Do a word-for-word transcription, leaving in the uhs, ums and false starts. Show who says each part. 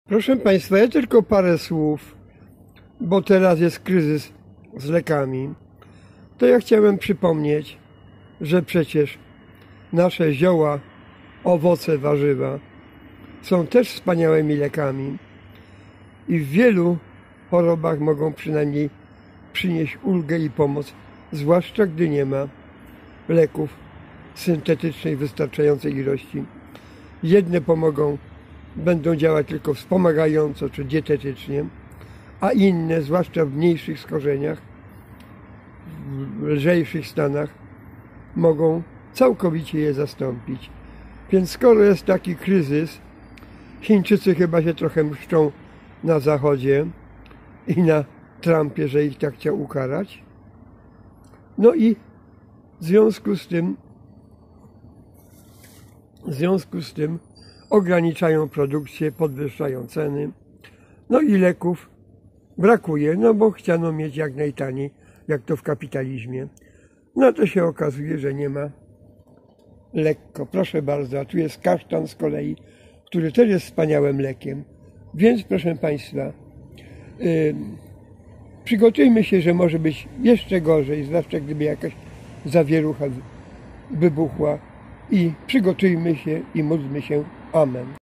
Speaker 1: Proszę Państwa, ja tylko parę słów, bo teraz jest kryzys z lekami. To ja chciałem przypomnieć, że przecież nasze zioła, owoce, warzywa są też wspaniałymi lekami i w wielu chorobach mogą przynajmniej przynieść ulgę i pomoc, zwłaszcza gdy nie ma leków syntetycznej wystarczającej ilości. Jedne pomogą, będą działać tylko wspomagająco czy dietetycznie, a inne, zwłaszcza w mniejszych skorzeniach, w lżejszych stanach, mogą całkowicie je zastąpić. Więc skoro jest taki kryzys, Chińczycy chyba się trochę mszczą na Zachodzie i na Trumpie, że ich tak chciał ukarać. No i w związku z tym w związku z tym ograniczają produkcję, podwyższają ceny. No i leków brakuje, no bo chciano mieć jak najtaniej, jak to w kapitalizmie. No to się okazuje, że nie ma lekko. Proszę bardzo, a tu jest kasztan z kolei, który też jest wspaniałym lekiem. Więc proszę Państwa, yy, przygotujmy się, że może być jeszcze gorzej, zwłaszcza gdyby jakaś zawierucha wybuchła, i przygotujmy się i módlmy się. Amen.